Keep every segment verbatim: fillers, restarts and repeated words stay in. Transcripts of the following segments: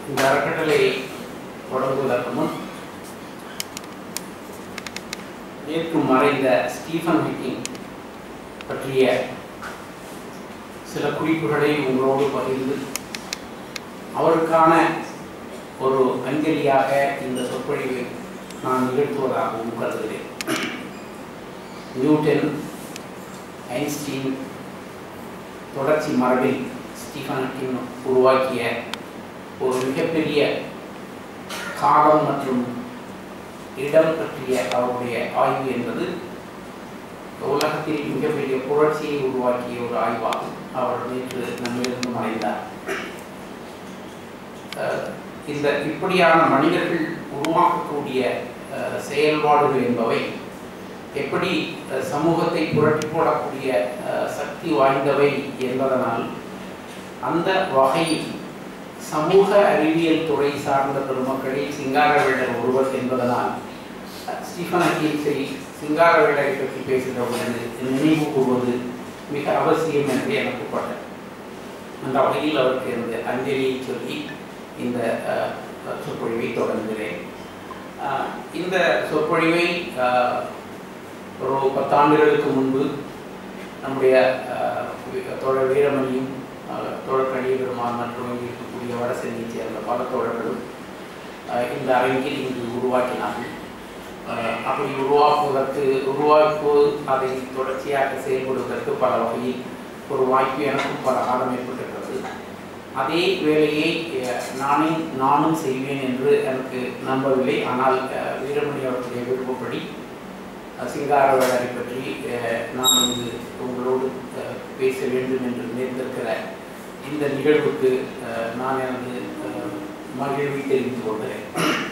இந்த அறக்கட்டளையை தொடங்குவதற்கு முன் நேற்று மறைந்த ஸ்டீஃபன் ஹாக்கிங் பற்றிய சில குறிப்புகளை உங்களோடு பகிர்ந்து அவருக்கான ஒரு அஞ்சலியாக இந்த சொற்பொழிவை நான் நிகழ்த்துவதாகவும் கருதுகிறேன். நியூட்டன், ஐன்ஸ்டீன் தொடர்ச்சி மரபில் ஸ்டீஃபன் ஹாக்கிங் உருவாக்கிய ஒரு மிகப்பெரிய காலம் மற்றும் இடம் பற்றிய அவருடைய ஆய்வு என்பது உலகத்தில் மிகப்பெரிய புரட்சியை உருவாக்கிய ஒரு ஆய்வாகும். அவர் நேற்று நம்மிலிருந்து மறைந்தார். இந்த இப்படியான மனிதர்கள் உருவாக்கக்கூடிய செயல்பாடுகள் என்பவை எப்படி சமூகத்தை புரட்டி போடக்கூடிய சக்தி வாய்ந்தவை என்பதனால் அந்த வகையில் சமூக அறிவியல் துறை சார்ந்த பெருமக்களில் சிங்காரவேலர் ஒருவர் என்பதனால் ஸ்டீஃபன் ஹாக்கிங்கை சிங்காரவேலரை பற்றி பேசுகிற பொழுது நினைவு கூறுவது மிக அவசியம் என்று எனக்கு பட்டது. அந்த வகையில் அவருக்கு இந்த அஞ்சலியை சொல்லி இந்த சொற்பொழிவை தொடங்குகிறேன். இந்த சொற்பொழிவை ஒரு பத்தாண்டுகளுக்கு முன்பு நம்முடைய தோழர் வீரமணியும் தோழர் கலிய பெருமான் மற்றும் இருக்கக்கூடிய வடசென்னையை சேர்ந்த பல தோழர்களும் இந்த அரங்கில் இங்கு உருவாக்கினார்கள். அப்படி உருவாக்குவதற்கு உருவாக்கு அதை தொடர்ச்சியாக செயல்படுவதற்கு பல வகையில் ஒரு வாய்ப்பு எனக்கும் பல காலம் ஏற்பட்டிருக்கிறது. அதே வேலையை நானே நானும் செய்வேன் என்று எனக்கு நம்பவில்லை. ஆனால் வீரமணி அவர்களுடைய விருப்பப்படி சிங்காரவேலரை பற்றி நான் இங்கு உங்களோடு பேச வேண்டும் என்று நேர்ந்திருக்கிற இந்த நிகழ்வுக்கு நான் எனது மகிழ்வை தெரிவித்துக் கொள்கிறேன்.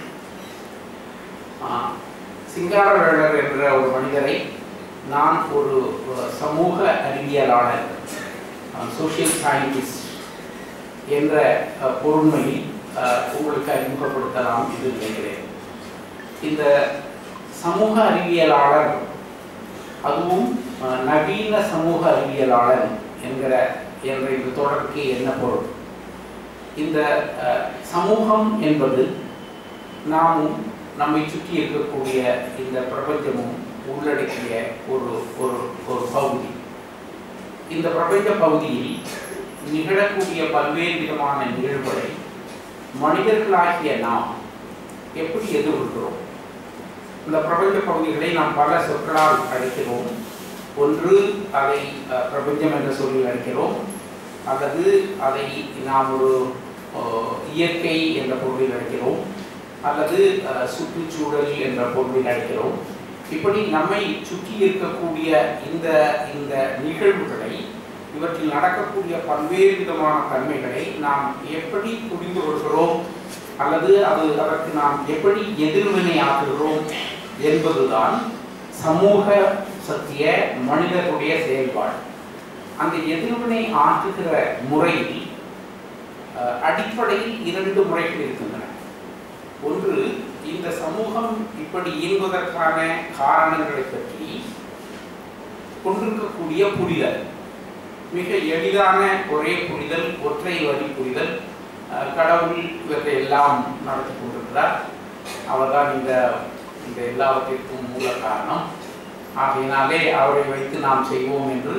சிங்காரவேலர் என்ற ஒரு மனிதரை நான் ஒரு சமூக அறிவியலாளர், சோசியல் சயின்டிஸ்ட் என்ற பொருண்மையில் உங்களுக்கு அறிமுகப்படுத்தலாம் என்று நினைக்கிறேன். இந்த சமூக அறிவியலாளர், அதுவும் நவீன சமூக அறிவியலாளர் என்கிற என்ற இந்த தொடருக்கு என்ன பொருள்? இந்த சமூகம் என்பது நாமும் நம்மை சுற்றி இருக்கக்கூடிய இந்த பிரபஞ்சமும் உள்ளடக்கிய ஒரு ஒரு ஒரு பகுதி. இந்த பிரபஞ்ச பகுதியில் நிகழக்கூடிய பல்வேறு விதமான நிகழ்வுகளை மனிதர்களாகிய நாம் எப்படி எதிர்கொள்கிறோம்? இந்த பிரபஞ்ச பகுதிகளை நாம் பல சொற்களால் அழைக்கிறோம். ஒன்று, அதை பிரபஞ்சம் என்ற சொல்லில் அழைக்கிறோம், அல்லது அதை நாம் ஒரு இயற்கை என்ற பொருளில் அழைக்கிறோம், அல்லது சுற்றுச்சூழல் என்ற பொருளில் அழைக்கிறோம். இப்படி நம்மை சுற்றி இருக்கக்கூடிய இந்த இந்த நிகழ்வுகளை, இவற்றில் நடக்கக்கூடிய பல்வேறு விதமான தன்மைகளை நாம் எப்படி புரிந்து கொள்கிறோம் அல்லது அது அதற்கு நாம் எப்படி எதிர்வினை ஆற்றுகிறோம் என்பதுதான் சமூக சத்திய மனிதர்களுடைய செயல்பாடு. அந்த எதிர்வினை ஆற்றுகிற முறையில் அடிப்படையில் இரண்டு முறைகள் இருக்கின்றன. ஒன்று, இந்த சமூகம் இப்படி இயங்குவதற்கான காரணங்களை பற்றி கொண்டிருக்கக்கூடிய புரிதல். மிக எளிதான ஒரே புரிதல், ஒற்றை வரி புரிதல். கடவுள் இவற்றை எல்லாம் நடத்தி கொண்டிருக்கிறார், அவர்தான் இந்த இந்த எல்லாவற்றிற்கும் மூல காரணம், ஆகையினாலே அவரை வைத்து நாம் செய்வோம் என்று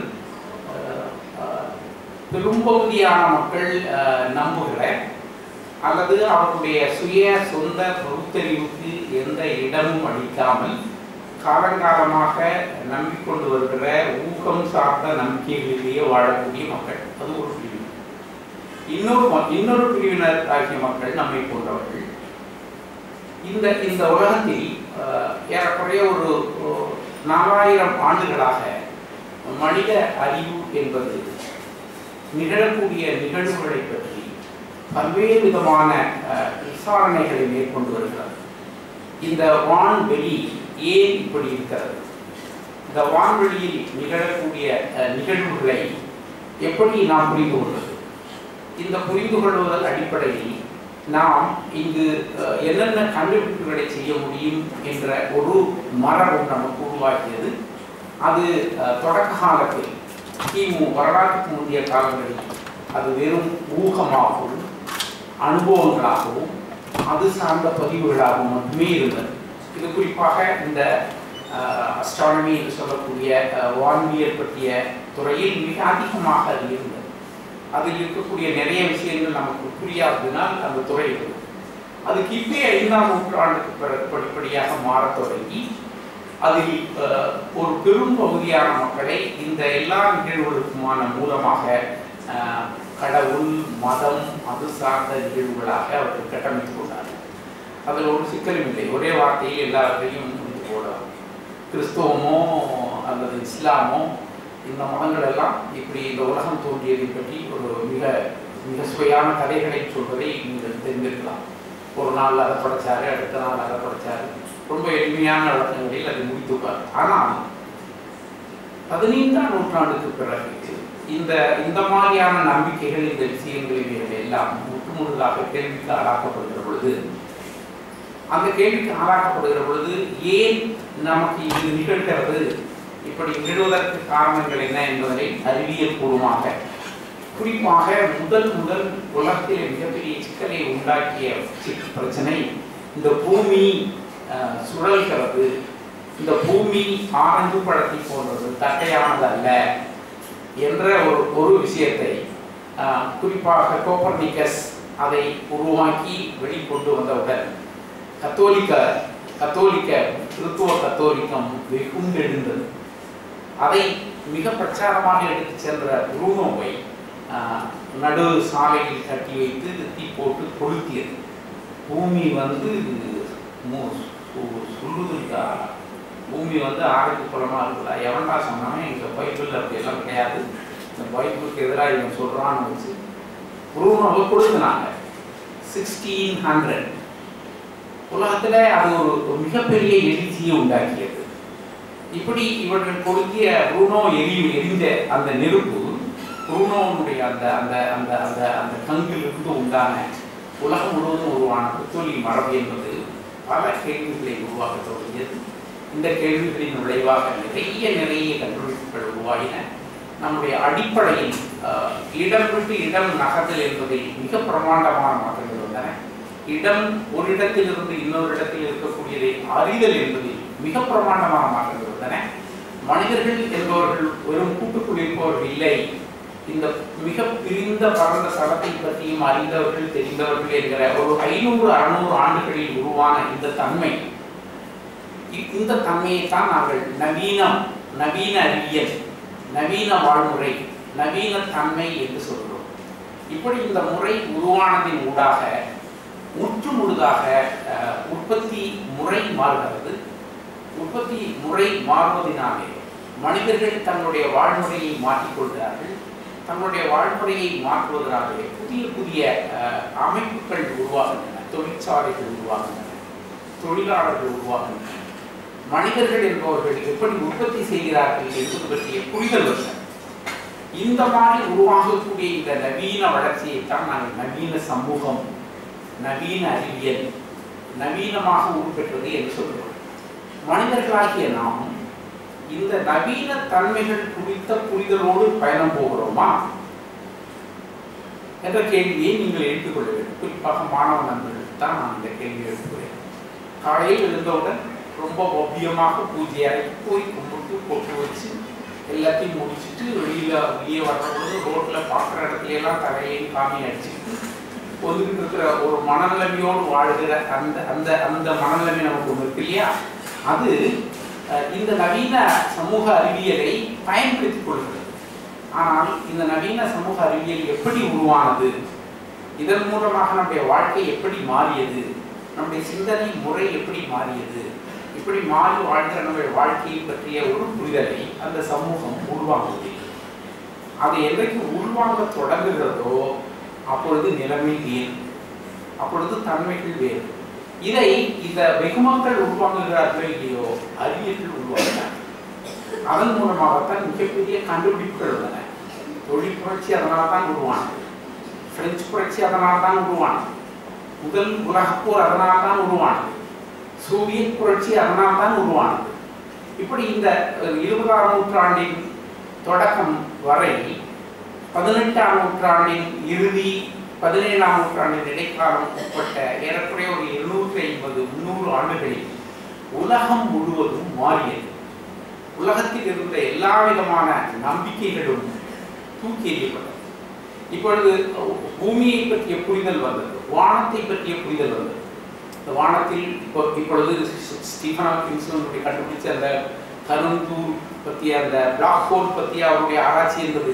பெரும்பகுதியான மக்கள் நம்புகிற, அல்லது அவர்களுடைய சுய சொந்த பகுத்தறிவுக்கு எந்த இடமும் அளிக்காமல் காலங்காலமாக நம்பிக்கொண்டு வருகிற ஊகம் சார்ந்த நம்பிக்கைகளிலேயே வாழக்கூடிய மக்கள். அது ஒரு பிரிவு. இன்னொரு இன்னொரு பிரிவினர் ஆகிய மக்கள் நம்மை போன்றவர்கள் இந்த இந்த உலகத்தில் ஏறக்குறைய ஒரு நாலாயிரம் ஆண்டுகளாக மனித அறிவு என்பது நிகழக்கூடிய நிகழ்வுகளை பற்றி பல்வேறு விதமான விசாரணைகளை மேற்கொண்டு வருகிறது. இந்த வான்வெளி ஏன் இப்படி இருக்கிறது? இந்த வான்வெளியில் நிகழக்கூடிய நிகழ்வுகளை எப்படி நாம் புரிந்து கொள்வது? இந்த புரிந்து கொள்வதன் அடிப்படையில் நாம் இங்கு என்னென்ன கண்டுபிடிப்புகளை செய்ய முடியும் என்ற ஒரு மரபு நமக்கு உருவாக்கியது. அது தொடக்க காலத்தில் கிமு வரலாற்றுக்கு முந்தைய காலங்களில் அது வெறும் ஊகமாகவும், அனுபவங்களாகவும் அது சார்ந்த பதிவுகளாகவும் மட்டுமே இருந்தது. இது குறிப்பாக இந்த அஸ்ட்ரானமி என்று சொல்லக்கூடிய வான்வியல் பற்றிய துறையில் மிக அதிகமாக அது இருந்தது. அதில் இருக்கக்கூடிய நிறைய விஷயங்கள் நமக்கு புரியாததினால் அந்த துறை இருந்தது. அது கிபி ஐந்தாம் நூற்றாண்டுக்கு பிறகு படிப்படியாக மாறத் தொடங்கி அதில் ஒரு பெரும் பகுதியான மக்களை இந்த எல்லா நிகழ்வுகளுக்குமான மூலமாக கடவுள், மதம், அது சார்ந்த நிகழ்வுகளாக அவர்கள் கட்டமைத்துக் கொண்டார்கள். அதில் ஒரு சிக்கலும் இல்லை. ஒரே வார்த்தையில் எல்லாவற்றையும் முடித்து போடலாம். கிறிஸ்தவமோ அல்லது இஸ்லாமோ இந்த மதங்கள் எல்லாம் இப்படி இந்த உலகம் தோன்றியதை பற்றி ஒரு மிக மிக சுவையான கதைகளை சொல்வதை நீங்கள் தெரிந்திருக்கலாம். ஒரு நாள் அதை படைச்சாரு, அடுத்த நாள் அதை படைச்சாரு, ரொம்ப எளிமையான வழக்கங்களில் அதை முடித்துப்பார். ஆனால் பதினைந்தாம் நூற்றாண்டுக்கு பிறகு இந்த இந்த மாதிரியான நம்பிக்கைகள், இந்த விஷயங்களில் எல்லாம் முற்றுமுழுதாக கேள்விக்கு ஆளாக்கப்படுகிற பொழுது அந்த கேள்விக்கு ஆளாக்கப்படுகிற பொழுது ஏன் நமக்கு இது நிகழ்கிறது, இப்படி நிகழ்வதற்கு காரணங்கள் என்ன என்பதை அறிவியல் பூர்வமாக, குறிப்பாக முதல் முதல் உலகத்திலே மிகப்பெரிய சிக்கலை உண்டாக்கிய பிரச்சனை இந்த பூமி சுழல்கிறது, இந்த பூமி ஆரஞ்சு பழத்தை போன்றது, தட்டையானது அல்ல என்ற ஒரு ஒரு விஷயத்தை குறிப்பாக கோப்பர்னிக்கஸ் அதை உருவாக்கி வெளிக்கொண்டு வந்தவுடன் கத்தோலிக்க கத்தோலிக்க கிறிஸ்துவ கத்தோலிக்கம் வெகுண்டெழுந்தது. அதை மிக பிரச்சாரமாக எடுத்துச் சென்ற புரூனோவை நடு சாலையில் கட்டி வைத்து தீ போட்டு கொளுத்தியது. பூமி வந்து சொல்லுதுண்டா, பூமி வந்து ஆரோக்கிய குளமாக இருக்குதா, எவன்டா சொன்னாலும் எங்கள் பைபிள் அப்படி எல்லாம் கிடையாது, இந்த பைபிளுக்கு எதிராக இவன் சொல்கிறான்னு வச்சு புரூனோவை கொடுத்துனாங்க. சிக்ஸ்டீன் ஹண்ட்ரட் உலகத்தில் அது ஒரு மிகப்பெரிய எழுச்சியை உண்டாக்கியது. இப்படி இவர்கள் கொளுத்திய புரூனோ எரி எரிந்த அந்த நெருப்பு புரூனோனுடைய அந்த அந்த அந்த அந்த அந்த கங்கிலிருந்து உண்டான உலகம் முழுவதும் உருவான கத்தோலிக்க மரபு என்பது பல கேள்விகளை உருவாக்க தொடங்கியது. இந்த கேள்விகளின் விளைவாக நிறைய நிறைய கண்டுபிடிப்புகள் உருவாகின. நம்முடைய அடிப்படையில் இடம் விட்டு இடம் நகர்தல் என்பதில் மிக பிரமாண்டமான மாற்றங்கள் வந்தன. இடம் ஒரு இடத்திலிருந்து இன்னொரு இடத்தில் இருக்கக்கூடியதை அறிதல் என்பதில் மிக பிரமாண்டமான மாற்றங்கள் வந்தன. மனிதர்கள் என்பவர்கள் வெறும் கூட்டுக்குள் இருப்பவர்கள் இல்லை, இந்த மிக பிரிந்த பரந்த சடத்தை பற்றியும் அறிந்தவர்கள், தெரிந்தவர்கள் என்கிற ஒரு ஐநூறு அறுநூறு ஆண்டுகளில் உருவான இந்த தன்மை, இந்த தன்மையைத்தான் நாங்கள் நவீனம், நவீன அறிவியல், நவீன வாழ்முறை, நவீன தன்மை என்று சொல்கிறோம். இப்படி இந்த முறை உருவானதின் ஊடாக முற்று முழுதாக உற்பத்தி முறை மாறுகிறது. உற்பத்தி முறை மாறுவதனாலே மனிதர்கள் தங்களுடைய வாழ்முறையை மாற்றிக்கொள்கிறார்கள். தங்களுடைய வாழ்முறையை மாற்றுவதனாலே புதிய புதிய அமைப்புகள் உருவாகின்றன, தொழிற்சாலைகள் உருவாகின்றன, தொழிலாளர்கள் உருவாகின்றன. மனிதர்கள் என்பவர்கள் எப்படி உற்பத்தி செய்கிறார்கள் என்பது பற்றிய புரிதல் வருகிறது. இந்த மாதிரி உருவாகக்கூடிய இந்த நவீன வளர்ச்சியைத்தான் நாங்கள் நவீன சமூகம், நவீன அறிவியல், நவீனமாக உருப்பெற்றது என்று சொல்கிறோம். மனிதர்களாகிய நாம் இந்த நவீன தன்மைகள் குறித்த புரிதலோடு பயணம் போகிறோமா என்ற கேள்வியை நீங்கள் எடுத்துக்கொள்ள வேண்டும். குறிப்பாக மாணவ நண்பர்களுக்கு தான் நான் இந்த கேள்வியை எடுத்துக்கிறேன். காலையில் எழுந்தவுடன் ரொம்ப ஒப்பியமாக பூஜை அறைக்கு போய் கும்பிட்டு பொட்டு வச்சு எல்லாத்தையும் முடிச்சுட்டு வெளியில் வெளியே வர்றபோது ரோட்டில் பார்க்குற இடத்துல எல்லாம் தலையையும் காமி அடிச்சுட்டு ஒதுக்கிட்டு இருக்கிற ஒரு மனநிலைமையோடு வாழ்கிற அந்த அந்த அந்த மனநிலைமை நமக்கு ஒன்று இருக்கு இல்லையா? அது இந்த நவீன சமூக அறிவியலை பயன்படுத்திக் கொள்கிறது. ஆனால் இந்த நவீன சமூக அறிவியல் எப்படி உருவானது, இதன் மூலமாக நம்முடைய வாழ்க்கை எப்படி மாறியது, நம்முடைய சிந்தனை முறை எப்படி மாறியது, இப்படி மாறி வாழ்கிற நம்முடைய வாழ்க்கையை பற்றிய ஒரு புரிதலை அந்த சமூகம் உருவாங்குவதில்லை. அதை என்றைக்கு உருவாங்க தொடங்குகிறதோ அப்பொழுது நிலைமை வேறு, அப்பொழுது தன்மைகள் வேறு. இதை இந்த வெகுமக்கள் உருவாங்குகிறார்களோ இல்லையோ, அறிவியல்கள் உருவாகிறார்கள். அதன் மூலமாகத்தான் மிகப்பெரிய கண்டுபிடிப்புகள் உள்ளன. தொழில் புரட்சி அதனால் தான் உருவானது, பிரெஞ்சு புரட்சி அதனால் தான் உருவானது, முதல் உலகப்போர் அதனால் தான் உருவானது, சோவியத் புரட்சி அதனால் தான் உருவானது. இப்படி இந்த இருபதாம் நூற்றாண்டின் தொடக்கம் வரை பதினெட்டாம் நூற்றாண்டின் இறுதி பதினேழாம் நூற்றாண்டின் இடைக்காலம் உட்பட்ட ஏறக்குறைய ஒரு எழுநூற்றி ஐம்பது முன்னூறு ஆண்டுகளில் உலகம் முழுவதும் மாறியது. உலகத்தில் இருந்த எல்லா விதமான நம்பிக்கைகளும் தூக்கி எறியப்பட்டது. இப்பொழுது பூமியை பற்றிய புரிதல் வந்தது, வானத்தை பற்றிய புரிதல் வந்தது. இந்த வானத்தில் இப்போ இப்பொழுது ஸ்டீஃபன் ஹாக்கிங்ஸுடைய கண்டுபிடிச்ச அந்த கருந்தூர் பற்றிய அந்த பிளாக் ஹோல் பற்றிய அவருடைய ஆராய்ச்சி என்பது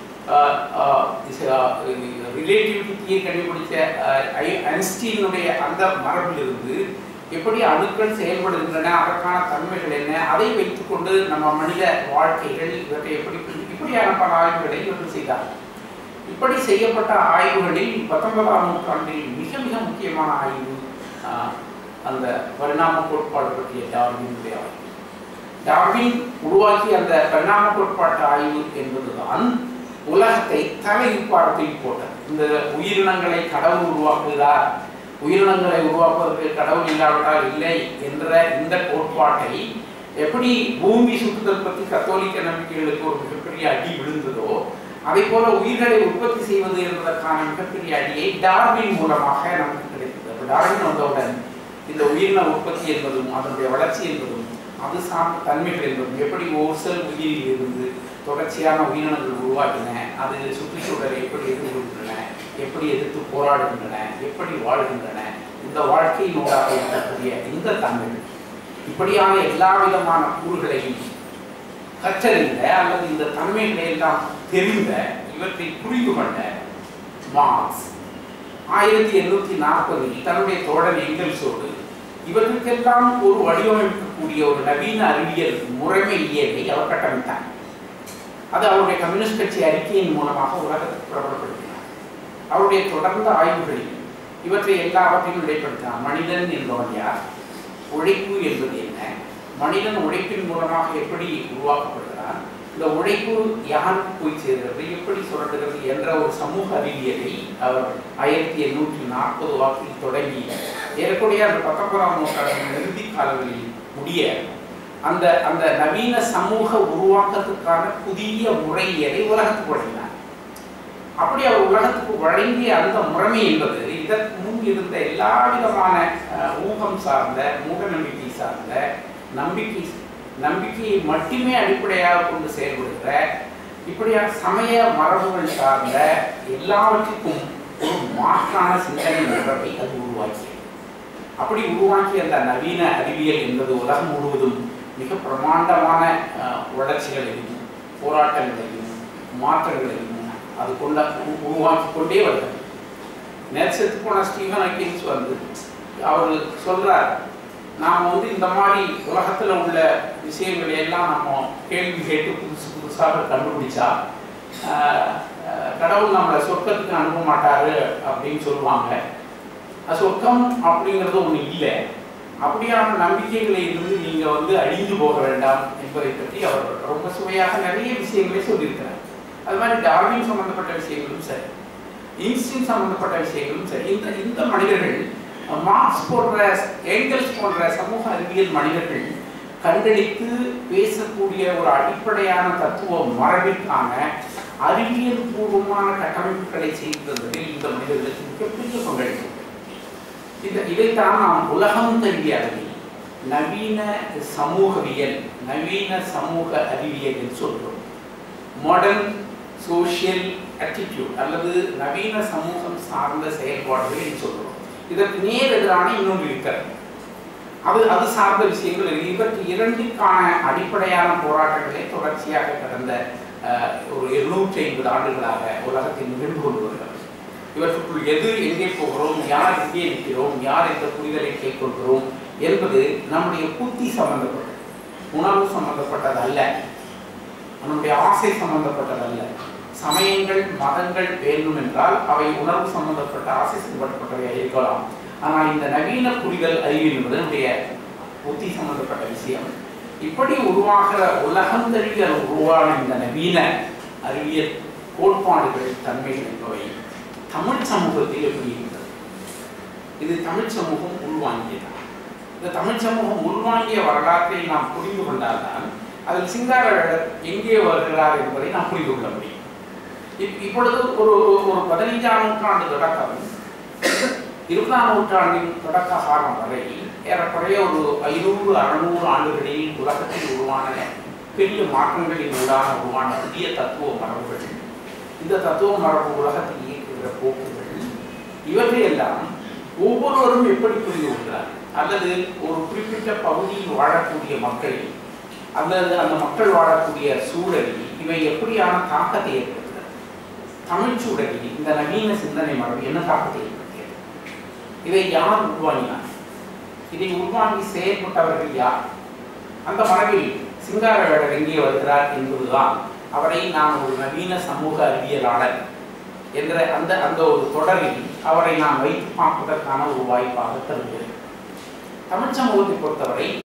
ரிலேட்டிவிட்டியை கண்டுபிடிச்ச ஐன்ஸ்டீனுடைய அந்த மரபிலிருந்து எப்படி அணுக்கள் செயல்படுகின்றன, அதற்கான தன்மைகள் என்ன, அதை வைத்துக்கொண்டு நம்ம மனித வாழ்க்கைகள் இவற்றை எப்படி இப்படியான பல ஆய்வுகளை இவர்கள் செய்தார்கள். இப்படி செய்யப்பட்ட ஆய்வுகளில் பத்தொன்பதாம் நூற்றாண்டில் மிக மிக முக்கியமான ஆய்வு அந்த பரிணாம கோட்பாடு பற்றிய டார்வினுடைய ஆய்வு. டார்வின் உருவாக்கிய அந்த பரிணாம கோட்பாட்டு ஆய்வு என்பதுதான் உலகத்தை தலைப்பாரத்தில் போட்டது. இந்த உயிரினங்களை கடவுள் உருவாக்குகிறார், உயிரினங்களை உருவாக்குவதற்கு கடவுள் இல்லாவிட்டால் இல்லை என்ற இந்த கோட்பாட்டை எப்படி பூமி சுற்றுதல் பற்றி கத்தோலிக்க நம்பிக்கைகளுக்கு ஒரு மிகப்பெரிய அடி விழுந்ததோ அதை போல உயிர்களை உற்பத்தி செய்வது என்பதற்கான மிகப்பெரிய அடியை டார்வின் மூலமாக நமக்கு கிடைத்தது. அப்போ டார்வின் வந்தவுடன் இந்த உயிரின உற்பத்தி என்பதும் அதனுடைய வளர்ச்சி என்பதும் அது சார்ந்த தன்மைகள் என்பதும் எப்படி ஒரு செல் உயிரில் இருந்து தொடர்ச்சியான உயிரினங்கள் உருவாக்கின, அது சுற்றுச்சூழலை எப்படி எதிர்கொள்கின்றன, எப்படி எதிர்த்து போராடுகின்றன, எப்படி வாழ்கின்றன, இந்த வாழ்க்கையினூடாக இருக்கக்கூடிய இந்த தன்மைகள் இப்படியான எல்லா விதமான கூறுகளையும் கற்றறிந்த அல்லது இந்த தன்மைகளை எல்லாம் தெரிந்த இவற்றை புரிந்து கொண்ட மார்க்ஸ் ஆயிரத்தி எண்ணூற்றி நாற்பதில் தன்னுடைய தோழர் எங்கெல்ஸோடு இவற்றுக்கெல்லாம் ஒரு வடிவமைக்கக்கூடிய ஒரு நவீன அறிவியல் முறைமையியலை அவர் கட்டமைத்தார். அது அவருடைய கம்யூனிஸ்ட் கட்சி அறிக்கையின் மூலமாக உலகத்துக்கு பிரபலப்படுத்தினார். அவருடைய தொடர்ந்த ஆய்வுகளில் இவற்றை எல்லாவற்றையும் வெளிப்படுத்தினார். மனிதன் என்பவன் யார், உழைப்பு என்பது என்ன, மனிதன் உழைப்பின் மூலமாக எப்படி உருவாக்கப்படுகிறான், இந்த உழைப்பு யாருக்கு போய் சேர்கிறது, எப்படி சுரண்டுகிறது என்ற ஒரு சமூக அறிவியலை அவர் ஆயிரத்தி எண்ணூற்றி நாற்பது வாக்கில் தொடங்கி ஏறக்கூடிய அந்த பத்தொன்பதாம் நூற்றாண்டின் இறுதி காலங்களில் முடிய அந்த அந்த நவீன சமூக உருவாக்கத்துக்கான புதிய முறையலை உலகத்துக்கு வழங்கினார். அப்படி அவர் உலகத்துக்கு வழங்கிய அந்த முறைமை என்பது இதற்கு முன் இருந்த எல்லா விதமான ஊகம் சார்ந்த மூட நம்பிக்கை சார்ந்த நம்பிக்கை நம்பிக்கையை மட்டுமே அடிப்படையாக கொண்டு செயல்படுகிற இப்படியான சமய மரபுகள் சார்ந்த எல்லாவற்றுக்கும் ஒரு மாற்றான சிந்தனை முறையை அது உருவாக்கியது. அப்படி உருவாக்கிய அந்த நவீன அறிவியல் என்பது உலகம் முழுவதும் மிக பிரமாண்டமான வளர்ச்சிகளையும் போராட்டங்களையும் மாற்றங்களையும் அது கொண்ட உருவாக்கி கொண்டே வருகிறது. நேற்று போன ஸ்டீஃபன் ஹாக்கிங்ஸ் வந்து அவர் சொல்றார், நாம் வந்து இந்த மாதிரி உலகத்தில் உள்ள விஷயங்களை எல்லாம் நம்ம கேள்வி கேட்டு புதுசு புதுசாக கண்டுபிடிச்சா கடவுள் நம்மளை சொர்க்கத்துக்கு அனுப்ப மாட்டாரு அப்படின்னு சொல்லுவாங்க. சொர்க்கம் அப்படிங்கிறது ஒன்று இல்லை, அப்படியான நம்பிக்கைகளை இருந்து நீங்கள் வந்து அழிந்து போக வேண்டாம் என்பதை பற்றி அவர் ரொம்ப சுவையாக நிறைய விஷயங்களை சொல்லியிருக்கிறார். அது மாதிரி டார்வின் சம்பந்தப்பட்ட விஷயங்களும் சரி, இன்ஸ்டின் சம்பந்தப்பட்ட விஷயங்களும் சரி, இந்த இந்த மனிதர்கள் மார்க்ஸ் போன்ற ஏங்கல்ஸ் போன்ற சமூக அறிவியல் மனிதர்கள் கண்டளித்து பேசக்கூடிய ஒரு அடிப்படையான தத்துவ மரபிற்கான அறிவியல் பூர்வமான கட்டமைப்புகளை செய்ததில் இந்த மனிதர்களுக்கு மிகப்பெரிய பங்களிப்பு. இந்த இதைத்தான் நாம் உலகம் தழுவிய அளவில் நவீன சமூகவியல், நவீன சமூக அறிவியல் என்று சொல்கிறோம். மாடர்ன் சோசியல் ஆட்டிடியூட் அல்லது நவீன சமூகம் சார்ந்த செயல்பாடுகள் என்று சொல்கிறோம். இதற்கு நேர் எதிரான இன்னொன்று இருக்கிறது, அது அது சார்ந்த விஷயங்கள். இவற்று இரண்டுக்கான அடிப்படையான போராட்டங்களை தொடர்ச்சியாக கடந்த ஒரு இருநூற்றி ஐம்பது ஆண்டுகளாக உலகத்தில் நிகழ்ந்து கொண்டு வருகிறது. இவற்றுக்குள் எது எங்கே போகிறோம், யார் எங்கே இருக்கிறோம், யார் எந்த புரிதலை கேட்கொள்கிறோம் என்பது நம்முடைய புத்தி சம்பந்தப்பட்டது, உணர்வு சம்பந்தப்பட்டது அல்ல, நம்முடைய ஆசை சம்பந்தப்பட்டது அல்ல. சமயங்கள் மதங்கள் வேண்டும் என்றால் அவை உணர்வு சம்பந்தப்பட்ட ஆசை சம்பந்தப்பட்டவை இருக்கலாம். ஆனால் இந்த நவீன புரிதல் அறிவியல் என்பது நம்முடைய புத்தி சம்பந்தப்பட்ட விஷயம். இப்படி உருவாகிற உலகம் தழுவிய உருவான இந்த நவீன அறிவியல் கோட்பாடுகள் தன்மைகள் என்பவை தமிழ் சமூகத்தில் எப்படி இருக்கிறது? இது தமிழ் சமூகம் உள்வாங்கியது. இந்த தமிழ் சமூகம் உள்வாங்கிய வரலாற்றை நாம் புரிந்து கொண்டால்தான் அதில் சிங்காரவேலர் எங்கே வருகிறார் என்பதை நாம் புரிந்து கொள்ள முடியும். இப்பொழுது ஒரு ஒரு பதினைஞ்சாம் நூற்றாண்டு தொடக்கம் இருபதாம் நூற்றாண்டின் தொடக்க காலம் வரை ஏறக்குறைய ஒரு ஐநூறு அறுநூறு ஆண்டுகளில் உலகத்தில் உருவான பெரிய மாற்றங்களின் ஊடாக உருவான புதிய தத்துவ மரபுகள், இந்த தத்துவ மரபு உலகத்தில் இயக்குகிற போக்குகள், இவற்றையெல்லாம் ஒவ்வொருவரும் எப்படி புரிந்து கொள்கிறார் அல்லது ஒரு குறிப்பிட்ட பகுதியில் வாழக்கூடிய மக்கள் அல்லது அந்த மக்கள் வாழக்கூடிய சூழலில் இவை எப்படியான தாக்கத்தை ஏற்படுத்துகிறது? தமிழ் சூழலில் இந்த நவீன சிந்தனை மரபு என்ன தாக்கத்தை ஏற்படுத்தியது? இதை யார் உருவாங்கினார்? இதை உருவாங்கி செயல்பட்டவர்கள் யார்? அந்த மரபில் சிங்காரவேலர் எங்கே வருகிறார் என்பதுதான் அவரை நான் ஒரு நவீன சமூக அறிவியலாளர் என்ற அந்த அந்த ஒரு தொடரில் அவரை நான் வைத்து பார்ப்பதற்கான ஒரு வாய்ப்பாக தருகிறேன். தமிழ் சமூகத்தை பொறுத்தவரை